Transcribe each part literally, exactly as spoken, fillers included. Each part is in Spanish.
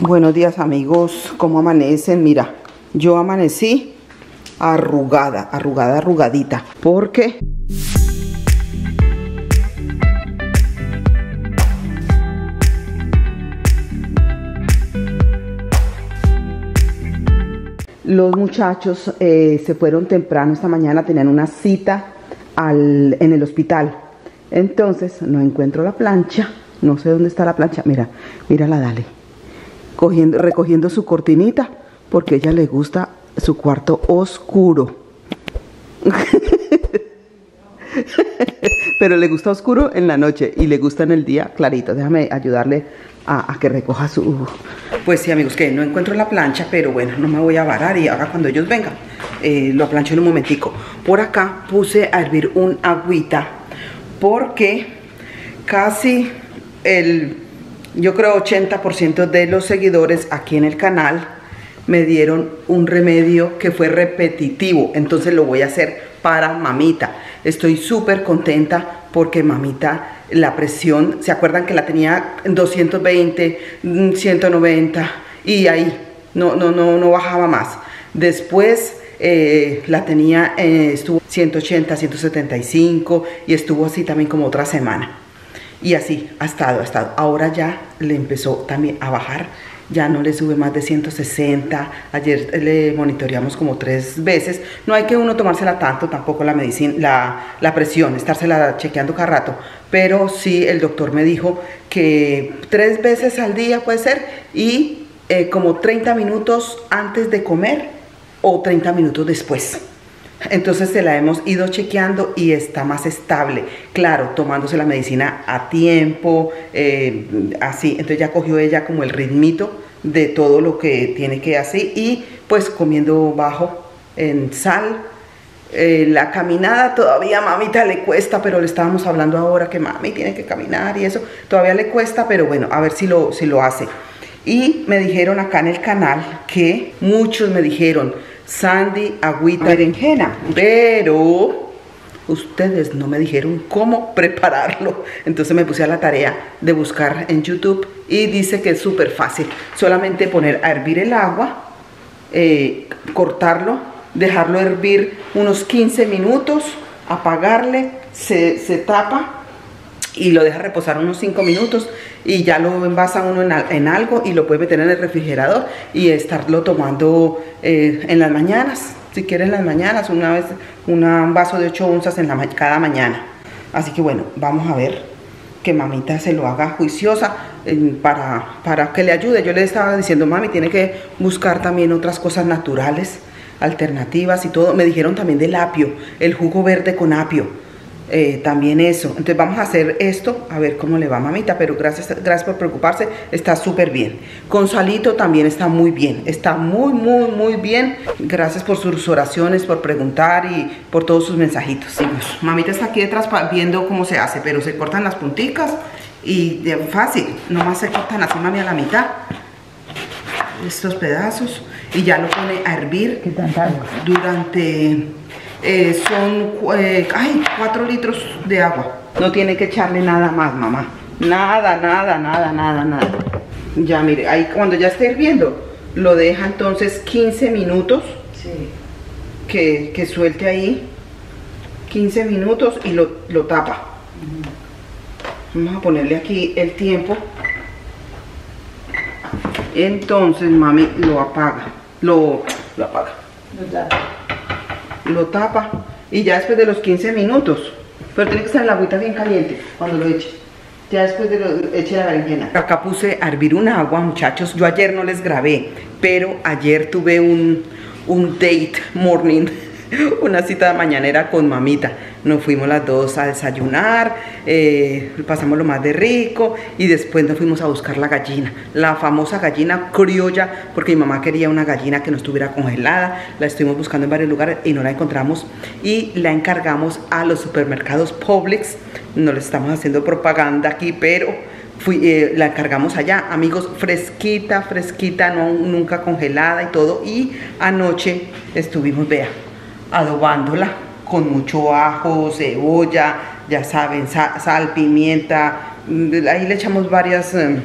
Buenos días, amigos, ¿cómo amanecen? Mira, yo amanecí arrugada, arrugada, arrugadita, porque los muchachos eh, se fueron temprano esta mañana, tenían una cita al, en el hospital. Entonces no encuentro la plancha, no sé dónde está la plancha. Mira, mírala, dale. Cogiendo, recogiendo su cortinita, porque a ella le gusta su cuarto oscuro. Pero le gusta oscuro en la noche y le gusta en el día clarito. Déjame ayudarle a, a que recoja su... Pues sí, amigos, que no encuentro la plancha, pero bueno, no me voy a varar y ahora cuando ellos vengan eh, lo plancho en un momentico. Por acá puse a hervir un agüita porque casi el... yo creo ochenta por ciento de los seguidores aquí en el canal me dieron un remedio que fue repetitivo. Entonces lo voy a hacer para mamita. Estoy súper contenta porque mamita, la presión, ¿se acuerdan que la tenía en doscientos veinte, ciento noventa? Y ahí no, no, no, no bajaba más. Después eh, la tenía, eh, estuvo ciento ochenta, ciento setenta y cinco y estuvo así también como otra semana. Y así ha estado, ha estado. Ahora ya le empezó también a bajar. Ya no le sube más de ciento sesenta. Ayer le monitoreamos como tres veces. No hay que uno tomársela tanto, tampoco la medicina, la, la presión, estársela chequeando cada rato. Pero sí, el doctor me dijo que tres veces al día puede ser. Y eh, como treinta minutos antes de comer o treinta minutos después. Entonces se la hemos ido chequeando y está más estable. Claro, tomándose la medicina a tiempo, eh, así. Entonces ya cogió ella como el ritmito de todo lo que tiene que hacer. Y pues comiendo bajo en sal. Eh, la caminada todavía a mamita le cuesta, pero le estábamos hablando ahora que mami tiene que caminar y eso. Todavía le cuesta, pero bueno, a ver si lo, si lo hace. Y me dijeron acá en el canal que muchos me dijeron... Sandy, agüita, berenjena, pero ustedes no me dijeron cómo prepararlo. Entonces me puse a la tarea de buscar en YouTube y dice que es súper fácil. Solamente poner a hervir el agua, eh, cortarlo, dejarlo hervir unos quince minutos, apagarle, se, se tapa y lo deja reposar unos cinco minutos y ya lo envasa uno en, en algo y lo puede meter en el refrigerador y estarlo tomando eh, en las mañanas, si quieren en las mañanas, una vez una, un vaso de ocho onzas en la, cada mañana. Así que bueno, vamos a ver que mamita se lo haga juiciosa eh, para, para que le ayude. Yo le estaba diciendo, mami, tiene que buscar también otras cosas naturales, alternativas y todo. Me dijeron también del apio, el jugo verde con apio. Eh, también eso, entonces vamos a hacer esto a ver cómo le va a mamita, pero gracias, gracias por preocuparse, está súper bien. Con Salito también está muy bien, está muy muy muy bien. Gracias por sus oraciones, por preguntar y por todos sus mensajitos. Sí, pues, mamita está aquí detrás viendo cómo se hace, pero se cortan las punticas y de fácil, nomás se cortan así, mami, a la mitad estos pedazos y ya lo pone a hervir durante... Eh, son eh, ay, cuatro litros de agua. No tiene que echarle nada más, mamá. Nada, nada, nada, nada, nada. Ya, mire, ahí cuando ya esté hirviendo, lo deja entonces quince minutos. Sí. Que, que suelte ahí quince minutos y lo, lo tapa. Uh-huh. Vamos a ponerle aquí el tiempo. Entonces, mami, lo apaga. Lo, lo apaga. Lo tapa. Lo tapa y ya después de los quince minutos, pero tiene que estar el agüita bien caliente cuando lo eche, ya después de lo eche la berenjena. Acá puse a hervir un agua, muchachos. Yo ayer no les grabé, pero ayer tuve un, un date morning, una cita mañanera con mamita. Nos fuimos las dos a desayunar, eh, pasamos lo más de rico y después nos fuimos a buscar la gallina, la famosa gallina criolla, porque mi mamá quería una gallina que no estuviera congelada. La estuvimos buscando en varios lugares y no la encontramos y la encargamos a los supermercados Publix. No les estamos haciendo propaganda aquí, pero fui, eh, la encargamos allá, amigos, fresquita, fresquita, no, nunca congelada y todo. Y anoche estuvimos, vea, adobándola con mucho ajo, cebolla, ya saben, sal, sal pimienta. Ahí le echamos varias eh,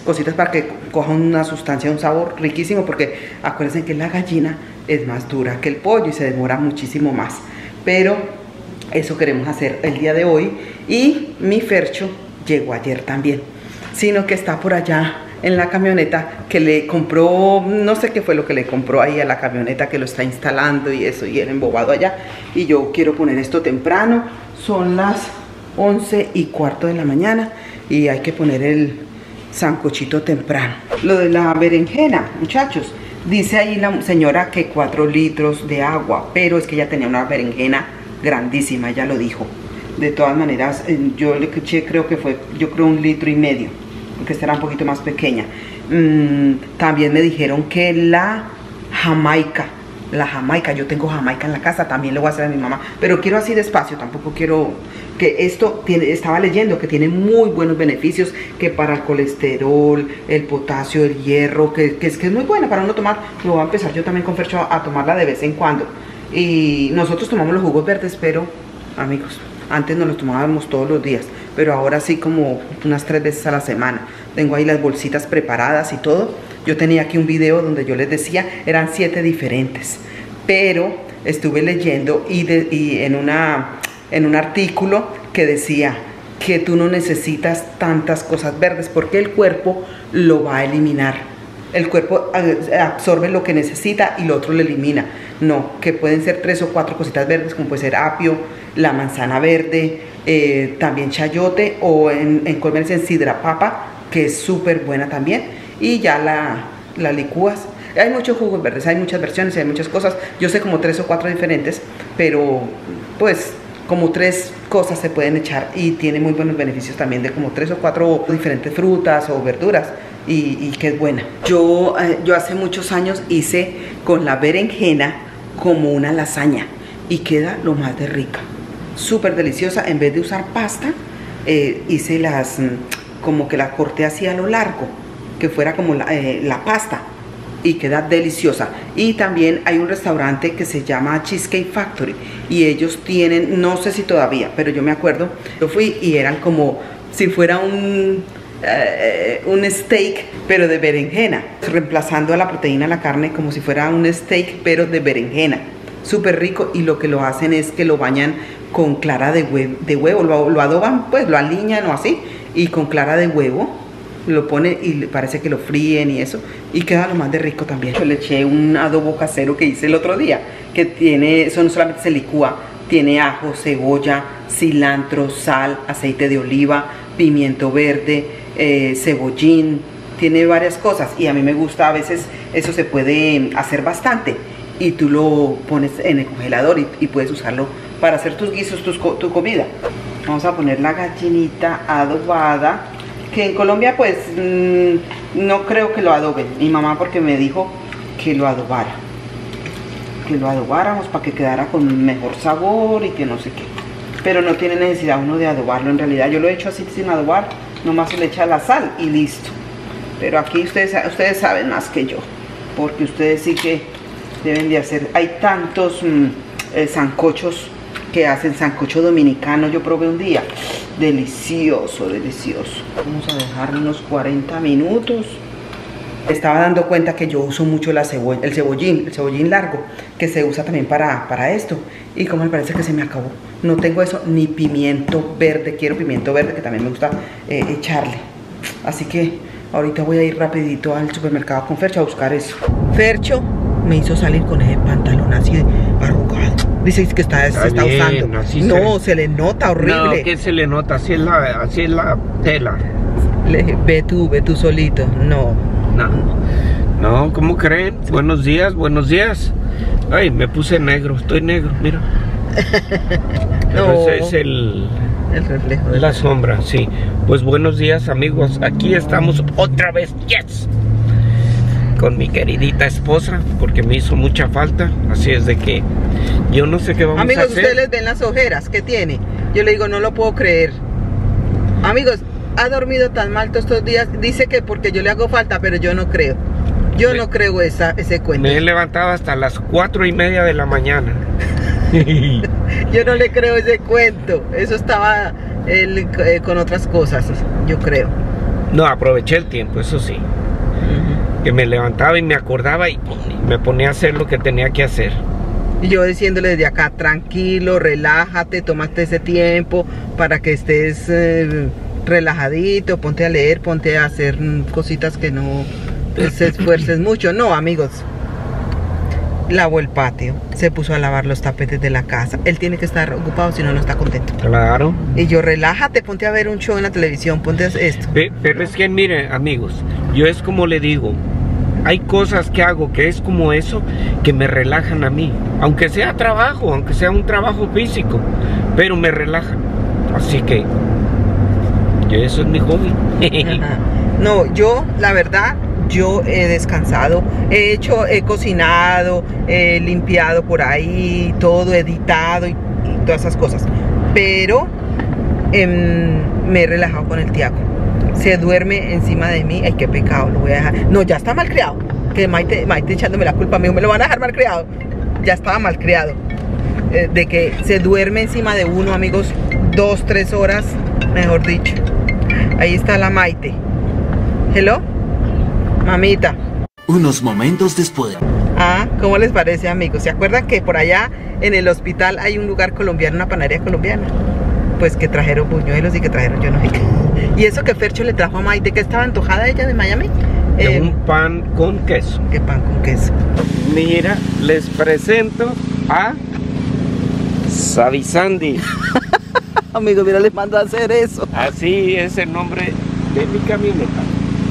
cositas para que coja una sustancia, un sabor riquísimo, porque acuérdense que la gallina es más dura que el pollo y se demora muchísimo más. Pero eso queremos hacer el día de hoy. Y mi Fercho llegó ayer también, sino que está por allá en la camioneta, que le compró, no sé qué fue lo que le compró ahí a la camioneta, que lo está instalando y eso, y él embobado allá. Y yo quiero poner esto temprano, son las once y cuarto de la mañana y hay que poner el sancochito temprano. Lo de la berenjena, muchachos, dice ahí la señora que cuatro litros de agua, pero es que ella tenía una berenjena grandísima, ella lo dijo. De todas maneras, yo le eché, creo que fue, yo creo un litro y medio, porque esta era un poquito más pequeña. Mm, también me dijeron que la jamaica, la jamaica, yo tengo jamaica en la casa, también le voy a hacer a mi mamá, pero quiero así despacio, tampoco quiero, que esto tiene, estaba leyendo que tiene muy buenos beneficios, que para el colesterol, el potasio, el hierro, que, que, es, que es muy buena para uno tomar. Lo voy a empezar yo también con Fercho a, a tomarla de vez en cuando. Y nosotros tomamos los jugos verdes, pero amigos, antes nos los tomábamos todos los días, pero ahora sí como unas tres veces a la semana. Tengo ahí las bolsitas preparadas y todo. Yo tenía aquí un video donde yo les decía, eran siete diferentes, pero estuve leyendo y, de, y en, una, en un artículo que decía que tú no necesitas tantas cosas verdes porque el cuerpo lo va a eliminar. El cuerpo absorbe lo que necesita y lo otro lo elimina. No, que pueden ser tres o cuatro cositas verdes, como puede ser apio, la manzana verde, eh, también chayote, o en, en Colmenares en sidra papa, que es súper buena también, y ya la, la licúas. Hay muchos jugos verdes, hay muchas versiones, hay muchas cosas. Yo sé como tres o cuatro diferentes, pero pues como tres cosas se pueden echar y tiene muy buenos beneficios también de como tres o cuatro diferentes frutas o verduras. Y, y que es buena. Yo, eh, yo hace muchos años hice con la berenjena como una lasaña y queda lo más de rica, súper deliciosa. En vez de usar pasta, eh, hice las, como que la corté así a lo largo, que fuera como la, eh, la pasta, y queda deliciosa. Y también hay un restaurante que se llama Cheesecake Factory y ellos tienen, no sé si todavía, pero yo me acuerdo, yo fui y eran como si fuera un... Uh, un steak pero de berenjena, reemplazando a la proteína de la carne como si fuera un steak pero de berenjena, súper rico. Y lo que lo hacen es que lo bañan con clara de, hue de huevo, lo, lo adoban, pues lo aliñan o así, y con clara de huevo lo ponen y parece que lo fríen y eso, y queda lo más de rico también. Yo le eché un adobo casero que hice el otro día, que tiene, eso no solamente se licúa, tiene ajo, cebolla, cilantro, sal, aceite de oliva, pimiento verde, eh, cebollín, tiene varias cosas y a mí me gusta. A veces eso se puede hacer bastante y tú lo pones en el congelador y, y puedes usarlo para hacer tus guisos, tus, tu comida. Vamos a poner la gallinita adobada, que en Colombia pues mmm, no creo que lo adoben, mi mamá porque me dijo que lo adobara, que lo adobáramos para que quedara con mejor sabor y que no sé qué, pero no tiene necesidad uno de adobarlo. En realidad yo lo he hecho así sin adobar, nomás se le echa la sal y listo. Pero aquí ustedes, ustedes saben más que yo, porque ustedes sí que deben de hacer. Hay tantos mmm, eh, sancochos que hacen, sancocho dominicano, yo probé un día, delicioso, delicioso. Vamos a dejar unos cuarenta minutos. Estaba dando cuenta que yo uso mucho la cebolla, el cebollín, el cebollín largo, que se usa también para, para esto. Y como me parece que se me acabó, no tengo eso, ni pimiento verde. Quiero pimiento verde, que también me gusta eh, echarle. Así que ahorita voy a ir rapidito al supermercado con Fercho a buscar eso. Fercho me hizo salir con ese pantalón así arrugado. Dice que está, está, se está bien, usando. No, se... se le nota horrible. No, que se le nota, así es la, así es la tela. Le, ve tú, ve tú solito. No. No, no, ¿cómo creen? Buenos días, buenos días. Ay, me puse negro, estoy negro, mira. No, ese es el, el reflejo de la sombra, sí. Pues buenos días, amigos. Aquí estamos otra vez, yes, con mi queridita esposa, porque me hizo mucha falta. Así es de que yo no sé qué vamos amigos, a hacer. Amigos, ustedes ven las ojeras que tiene. Yo le digo, no lo puedo creer. Amigos, ha dormido tan mal todos estos días. Dice que porque yo le hago falta, pero yo no creo. Yo me, no creo esa, ese cuento. Me he levantado hasta las cuatro y media de la mañana. Yo no le creo ese cuento. Eso estaba él, eh, con otras cosas, yo creo. No, aproveché el tiempo, eso sí. Uh-huh. Que me levantaba y me acordaba y me ponía a hacer lo que tenía que hacer. Y yo diciéndole desde acá, tranquilo, relájate, tómate ese tiempo para que estés eh, relajadito, ponte a leer, ponte a hacer cositas que no se esfuerces mucho. No, amigos, lavó el patio, se puso a lavar los tapetes de la casa. Él tiene que estar ocupado, si no, no está contento. Claro. Y yo, relájate, ponte a ver un show en la televisión, ponte a esto. Pero es que, mire, amigos, yo es como le digo, hay cosas que hago que es como eso, que me relajan a mí. Aunque sea trabajo, aunque sea un trabajo físico, pero me relajan. Así que, eso es mi hobby. No, yo, la verdad, yo he descansado, he hecho, he cocinado, he limpiado por ahí, todo, editado y, y todas esas cosas. Pero eh, me he relajado con el Tiago. Se duerme encima de mí. Ay, qué pecado, lo voy a dejar. No, ya está malcriado. Que Maite, Maite echándome la culpa a mí, me lo van a dejar malcriado. Ya estaba malcriado. Eh, de que se duerme encima de uno, amigos, dos, tres horas, mejor dicho. Ahí está la Maite. Hello, mamita. Unos momentos después. Ah, ¿cómo les parece, amigos? ¿Se acuerdan que por allá en el hospital hay un lugar colombiano, una panadería colombiana? Pues que trajeron buñuelos y que trajeron yo no sé qué. Y eso que Fercho le trajo a Maite, que estaba antojada ella de Miami. Eh, un pan con queso. ¿Qué pan con queso? Mira, les presento a Savisandi. Amigos, mira, les mando a hacer eso. Así es el nombre de mi camioneta.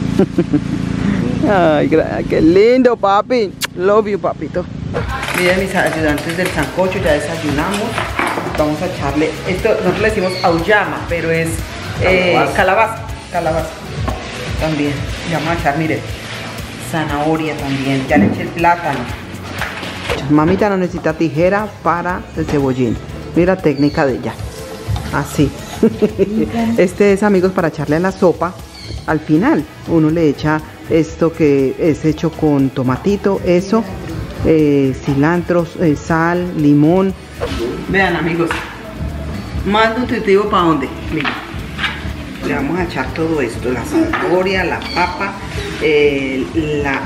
Ay, qué lindo, papi. Love you, papito. Miren, mis ayudantes del sancocho, ya desayunamos. Vamos a echarle, esto nosotros le decimos auyama, pero es eh, calabaza. calabaza, calabaza también. Le vamos a echar, miren, zanahoria también, ya le eché el plátano. Mamita no necesita tijera para el cebollín. Mira la técnica de ella, así. Este es, amigos, para echarle a la sopa. Al final uno le echa esto que es hecho con tomatito, eso, eh, cilantro, eh, sal, limón. Vean, amigos, más nutritivo para dónde. Miren, le vamos a echar todo esto, la zanahoria, la papa, eh, la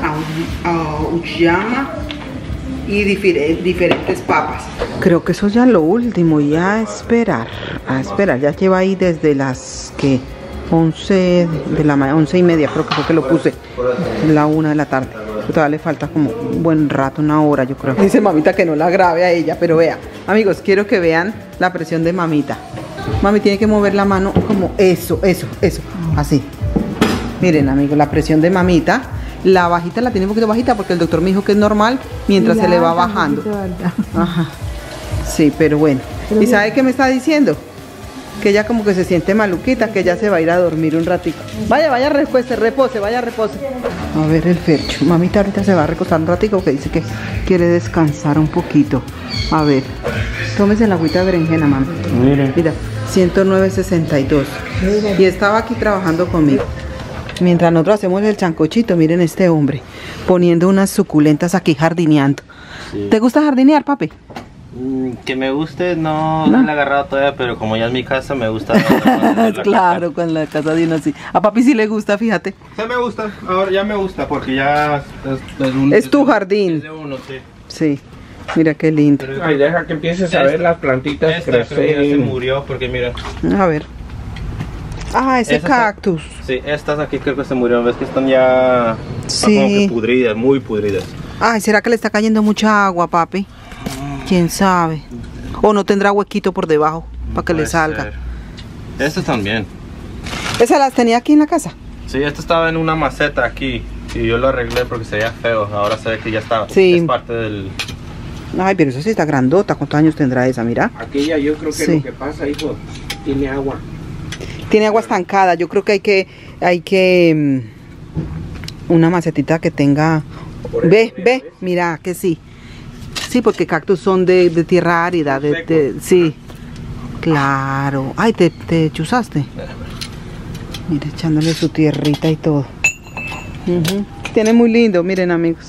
auyama y diferentes, diferentes papas. Creo que eso ya es lo último, y a esperar, a esperar. Ya lleva ahí desde las que once de la mañana, once y media, creo que fue que lo puse, la una de la tarde. Todavía le falta como un buen rato, una hora, yo creo. Dice mamita que no la grabe a ella, pero vea, amigos, quiero que vean la presión de mamita. Mami tiene que mover la mano como eso, eso, eso, así. Miren, amigos, la presión de mamita. La bajita la tiene un poquito bajita porque el doctor me dijo que es normal mientras ya se le va bajando. Ajá. Sí, pero bueno. Pero ¿y bien, sabe qué me está diciendo? Que ella como que se siente maluquita, que ella se va a ir a dormir un ratito. Vaya, vaya, repose, repose, vaya, repose. A ver el Fercho. Mamita ahorita se va a recostar un ratito, que dice que quiere descansar un poquito. A ver, tómese la agüita de berenjena, mami. Mira, Mira ciento nueve sesenta y dos. Y estaba aquí trabajando conmigo. Mientras nosotros hacemos el sancochito, miren este hombre poniendo unas suculentas aquí jardineando. Sí. ¿Te gusta jardinear, papi? Que me guste, no, no, no le he agarrado todavía, pero como ya es mi casa, me gusta. Claro, con la casa de uno así. A papi sí le gusta, fíjate. Sí me gusta, ahora ya me gusta, porque ya es, es, un, es tu jardín. Es de uno, sí. Sí, mira qué lindo. Ay, deja que empieces a ver las plantitas esta crecer. Creo que ya se murió, porque mira. A ver. Ah, ese Esa cactus. Está, sí, estas aquí creo que se murieron, ves que están ya sí, como que pudridas, muy pudridas. Ay, ¿será que le está cayendo mucha agua, papi? ¿Quién sabe? O no tendrá huequito por debajo para que le salga. Ser. Estas también. ¿Esas las tenía aquí en la casa? Sí, esta estaba en una maceta aquí y yo lo arreglé porque se veía feo. Ahora se ve que ya está. Sí. Es parte del... Ay, pero esa sí está grandota. ¿Cuántos años tendrá esa? Mira. Aquella yo creo que sí. Lo que pasa, hijo, tiene agua. Tiene agua estancada. Yo creo que hay que... Hay que... Una macetita que tenga... Ve, ve, ¿ves? Mira que sí. Sí, porque cactus son de, de tierra árida, de, de, sí, claro. Ay, te, te chuzaste. Mira, echándole su tierrita y todo. Uh-huh. Tiene muy lindo, miren, amigos.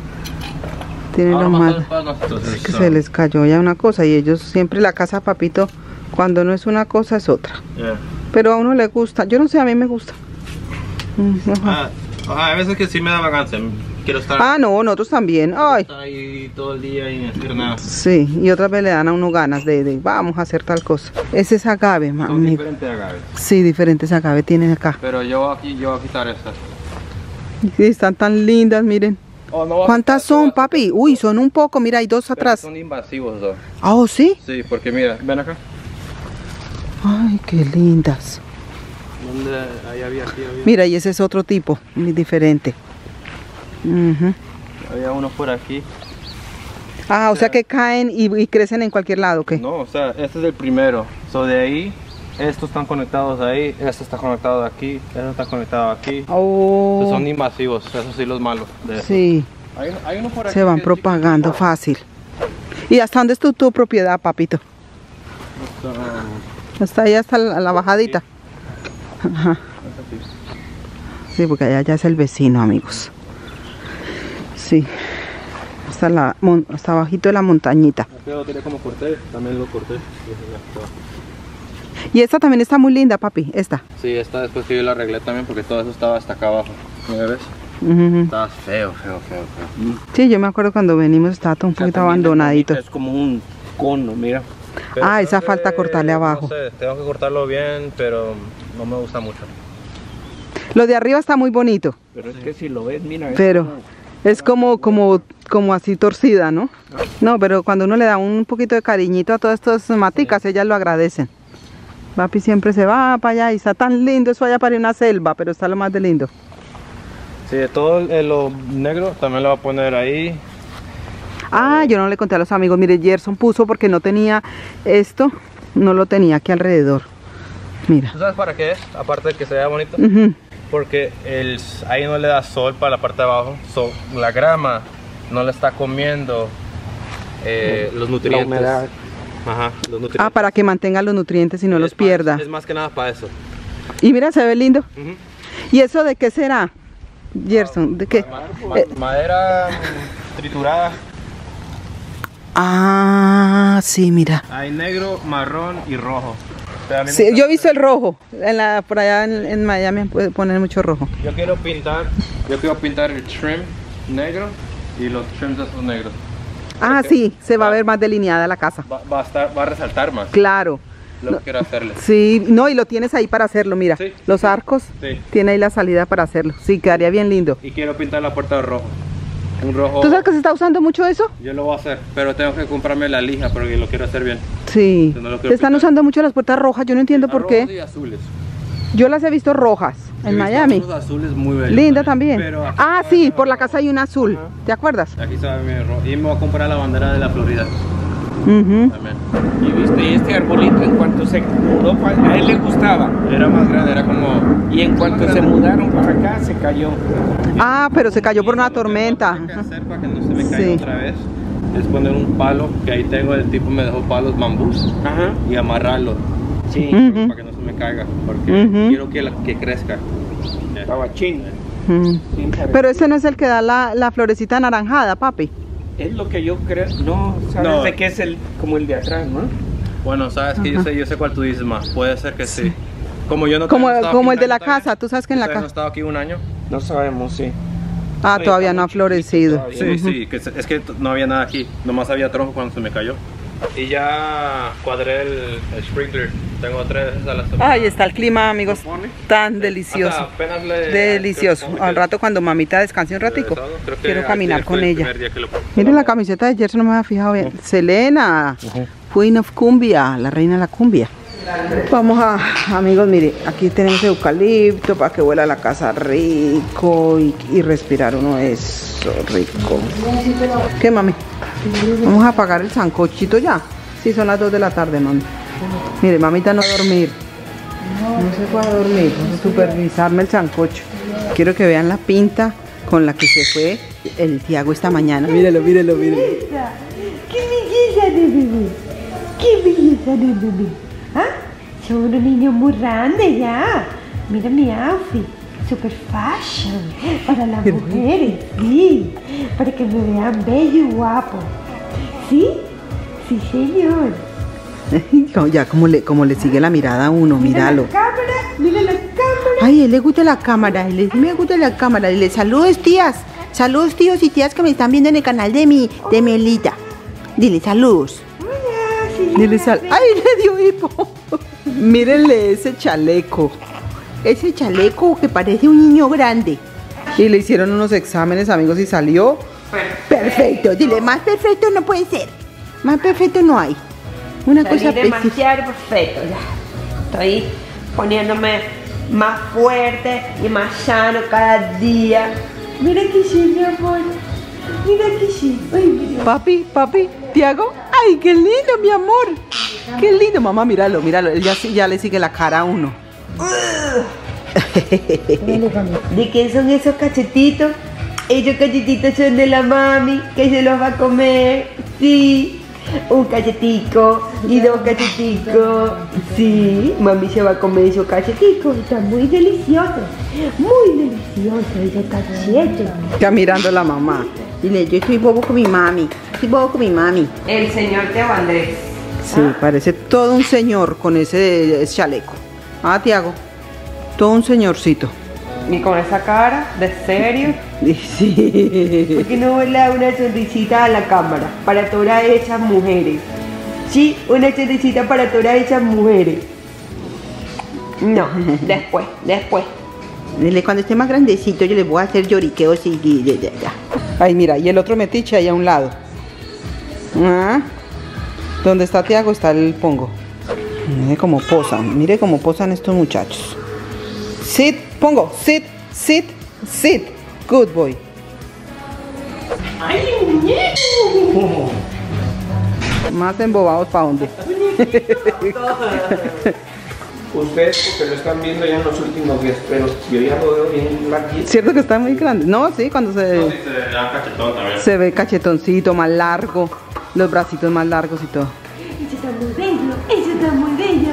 Tiene lo malo. Es que se les cayó ya una cosa y ellos siempre la casa, papito, cuando no es una cosa es otra. Yeah. Pero a uno le gusta, yo no sé, a mí me gusta. Ah, ah, hay veces que sí me da vacancia. Quiero estar, Ah, no, nosotros también. Ay. estar ahí todo el día y no hacer nada. Sí, y otras veces le dan a uno ganas de, de vamos a hacer tal cosa. Ese es agave, Son mami. diferentes agaves. Sí, diferentes agave tienen acá. Pero yo aquí, yo voy a quitar estas. Sí, están tan lindas, miren. Oh, no voy a ¿Cuántas quitar, son, no voy a- papi? Uy, son un poco, mira, hay dos Pero atrás. son invasivos, ¿no? Ah, ¿oh, sí? Sí, porque mira, ven acá. Ay, qué lindas. ¿Dónde ahí había aquí? Había, Mira, y ese es otro tipo, muy diferente. Ujú. había uno por aquí. Ah, o sea que caen y, y crecen en cualquier lado, ¿qué? No, o sea, este es el primero. So de ahí, estos están conectados ahí, este está conectado aquí, este está conectado aquí. Oh, Estos son invasivos, esos sí los malos. De sí, hay, hay uno por aquí se van que es propagando fácil. ¿Y hasta dónde es tu, tu propiedad, papito? chiquito. Hasta ahí, hasta la, la bajadita. Ajá. Sí, porque allá ya es el vecino, amigos. Sí. Hasta, la, mon- hasta abajito de la montañita. Aquí lo tiré como corté, también lo corté. Y esta también está muy linda, papi, esta. Sí, esta después que yo la arreglé también porque todo eso estaba hasta acá abajo. ¿Me ves? Ujú. Estaba feo, feo, feo, feo. Sí, yo me acuerdo cuando venimos estaba todo un poquito abandonadito. Es como un cono, mira. Ah, esa tengo falta que- cortarle abajo. No sé, tengo que cortarlo bien, pero no me gusta mucho. Lo de arriba está muy bonito, Pero es que si lo ves, mira. es pero como- es como, como, como así torcida, ¿no? No, pero cuando uno le da un poquito de cariñito a todas estas maticas, ellas lo agradecen. Papi siempre se va para allá y está tan lindo, eso allá para una selva, pero está lo más de lindo. Sí, de todo el- el- lo negro también lo voy a poner ahí. Ah, yo no le conté a los amigos, mire, Gerson puso porque no tenía esto, no lo tenía aquí alrededor. Mira. ¿Tú sabes para qué es? Aparte de que se vea bonito. Ujú. Porque el, ahí no le da sol para la parte de abajo. So, la grama no le está comiendo eh, los nutrientes. La humedad. Ajá, los nutrientes. Ah, para que mantenga los nutrientes y no Es los más- pierda. Es más que nada para eso. Y mira, se ve lindo. Ujú. ¿Y eso de qué será, Gerson? ¿De qué? Ma- ma- Eh, madera mm, triturada. Ah, sí, mira. Hay negro, marrón y rojo. Pero a mí me Sí, encanta- yo he visto el rojo. En la, por allá en, en Miami puede poner mucho rojo. Yo quiero pintar, yo quiero pintar el trim negro y los trims esos negros. Ah, Ok. sí, se va a Va. ver más delineada la casa. Va, va a estar, va a resaltar más. Claro. Lo que quiero hacerle. Sí, no, y lo tienes ahí para hacerlo, mira. Sí, Los sí. arcos, Sí. tiene ahí la salida para hacerlo. Sí, quedaría bien lindo. Y quiero pintar la puerta de rojo. Un rojo. ¿Tú sabes que se está usando mucho eso? Yo lo voy a hacer, pero tengo que comprarme la lija porque lo quiero hacer bien. Sí. Yo no lo quiero Se están pintar. usando mucho las puertas rojas, yo no entiendo por Rojos qué. y azules. Yo las he visto rojas He en visto Miami. unos azules muy bellos. Linda también. Pero aquí Ah, se sí, ve por la rojo. casa hay una azul. Ajá. ¿Te acuerdas? Aquí se ve bien rojo. Y me voy a comprar la bandera de la Florida Ujú. también. Y viste, y este arbolito en cuanto se mudó, pa- a él le gustaba. Era más grande, era como. Y en cuanto se mudaron para acá, se cayó. Ah, pero se cayó por una Lo que tengo tormenta. que hacer para que no se me caiga Sí. otra vez es poner un palo, que ahí tengo, el tipo me dejó palos bambús Ajá. y amarrarlo Sí. Ujú. para que no se me caiga, porque Ujú. quiero que, la- que crezca. Estaba chino. Mm. Sí, Pero ese no es el que da la, la florecita anaranjada, papi. es lo que yo creo. No, sabes No. de qué es el como el de atrás, ¿no? Bueno, sabes que yo sé, yo sé cuál tú dices más. Puede ser que sí. Como yo no Como, todavía no estaba como el de pintando la todavía, casa, tú sabes que en la ¿ustedes no he casa. estado aquí un año? No sabemos, sí. Ah, No, todavía está no ha muy chiquito florecido. todavía. Sí, Ujú. sí, que se- es que t- no había nada aquí. Nomás había tronco cuando se me cayó. Y ya cuadré el, el sprinkler. Tengo tres veces a la semana. Ay, está el clima, amigos, tan delicioso. Hasta apenas le- Delicioso. creo que- Al rato cuando mamita descanse un ratico, Creo que quiero ayer caminar fue con el ella. primer día que lo- Miren la camiseta de Gerson, no me había fijado bien. Selena, Queen of Cumbia, la reina de la cumbia. Vamos a, amigos, mire, aquí tenemos eucalipto para que huela la casa rico y, y respirar uno eso rico. ¿Qué, mami? Vamos a apagar el sancochito ya. Sí, son las dos de la tarde, mami. Mire, mamita no va a dormir. No se fue a dormir, vamos a supervisarme el sancocho. Quiero que vean la pinta con la que se fue el Tiago esta mañana. Míralo, míralo, míralo. ¡Qué belleza de bebé! ¡Qué belleza de bebé! ¿Ah? Soy un niño muy grande ya. Mira mi outfit. Super fashion. Para las mujeres, sí. Para que me vean bello y guapo. ¿Sí? Sí, señor. Ya como le, como le sigue la mirada a uno, Mira míralo. la cámara, mira la cámara. Ay, a él le gusta la cámara, a él me gusta la cámara. Dile, saludos tías, saludos tíos y tías que me están viendo en el canal de mi, de Melita. Dile, saludos. Hola, sí, Dile, sal. Ay, le dio hipo. Mírenle ese chaleco. Ese chaleco que parece un niño grande. Y le hicieron unos exámenes, amigos, y salió perfecto. Dile, más perfecto no puede ser. Más perfecto no hay. Una Salí cosa demasiado perfecto ya. Estoy poniéndome más fuerte y más sano cada día. Mira que sí, mi amor. Mira que sí. Ay, mira. Papi, papi, Tiago. Ay, qué lindo, mi amor. Qué lindo, mamá, míralo, míralo. Él ya, ya le sigue la cara a uno. ¿De qué son esos cachetitos? Esos cachetitos son de la mami que se los va a comer. Sí. Un cachetico y dos cacheticos. Sí, mami se va a comer esos cacheticos. Están muy deliciosos. Muy deliciosos esos cachetes. Está mirando la mamá. Dile, yo estoy bobo con mi mami. Estoy bobo con mi mami. El señor Teo Andrés. Sí, parece todo un señor con ese, ese chaleco. Ah, Tiago. Todo un señorcito. Y con esa cara de serio. Sí. ¿Por qué no le da una sonrisita a la cámara? Para todas esas mujeres. Sí, una sonrisita para todas esas mujeres. No, después, después. Dile, cuando esté más grandecito yo le voy a hacer lloriqueos y... y- y- y- Ay, mira, y el otro metiche ahí a un lado. Ah, donde está Tiago está el pongo. Mire cómo posan, mire cómo posan estos muchachos. Sit, pongo, sit, sit, sit. Good boy. Más embobados para dónde. Ustedes porque lo están viendo ya en los últimos días, pero yo ya lo veo bien larguito. Cierto que está muy grande. No, sí, cuando se, Sí, se da cachetón también. se ve cachetoncito, más largo, los bracitos más largos y todo. Eso está muy bello, eso está muy bello.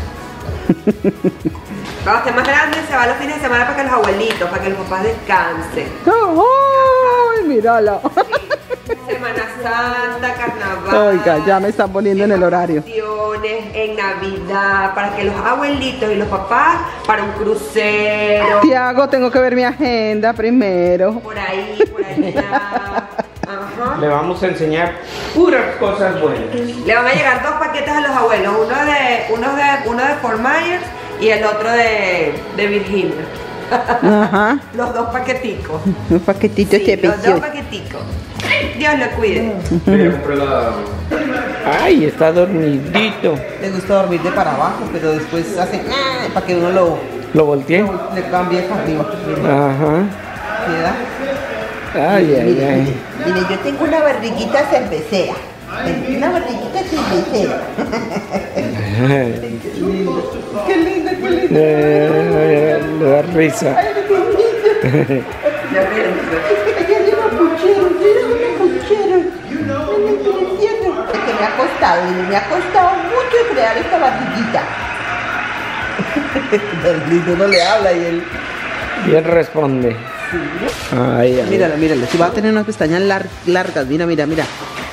Cuando esté más grande se va los fines de semana para que los abuelitos, para que los papás descansen. ¡Ay, mírala! Semana Santa, Carnaval. Oiga, ya me están poniendo en el horario. vacaciones, en Navidad, para que los abuelitos y los papás para un crucero. Tiago, tengo que ver mi agenda primero. Por ahí, por allá. Ajá. Le vamos a enseñar puras cosas buenas. Le van a llegar dos paquetes a los abuelos, uno de uno de uno de Fort Myers y el otro de, de Virginia. Ajá. Los dos paqueticos. Un paquetito Sí, de los dos precioso. paqueticos. Dios lo cuide. Sí, compré la... Ay, está dormidito. Le gusta dormir de para abajo, pero después hace "Ah", para que uno lo ¿Lo volteé? le cambie para arriba. Ajá. ¿Queda? Ay, ay, Mire, ay. mire, mire, yo tengo una barriguita cervecera. Una barriguita cervecera. Qué linda, qué linda. Eh, Le da risa. Ay, qué linda. Ya ven. Ella lleva puchero, lleva puchero. Es que me ha costado, y me ha costado mucho crear esta barriguita. El lindo no le habla y él. Y él responde. Ay, ay. Míralo, míralo. Si va a tener unas pestañas lar- largas, mira, mira, mira.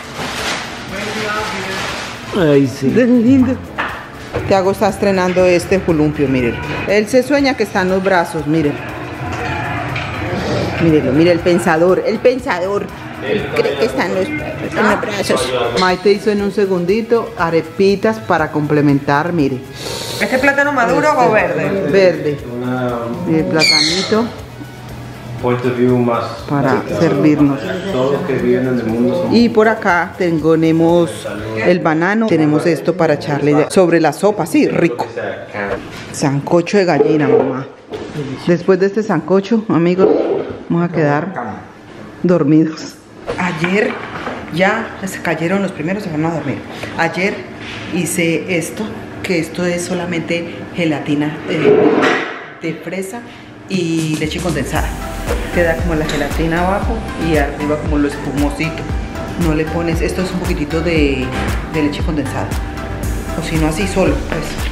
Ay, sí. Qué lindo. Tiago está estrenando este columpio, miren. Él se sueña que está en los brazos, miren. Mírenlo, mire el pensador, el pensador. Él cree que está en los, en los brazos. Maite hizo en un segundito arepitas para complementar, mire. ¿Este plátano maduro o verde? Verde. Una, El platanito point of view más para básica. servirnos. Todos los que viven en el mundo son... Y por acá tenemos el banano. Tenemos esto para echarle de- sobre la sopa, sí, rico. Sancocho de gallina, mamá. Después de este sancocho, amigos, vamos a quedar dormidos. Ayer ya se cayeron los primeros, se van a dormir. Ayer hice esto, que esto es solamente gelatina eh, de fresa y leche condensada. Queda como la gelatina abajo y arriba como lo espumosito. No le pones, esto es un poquitito de, de leche condensada. O si no, así solo, pues.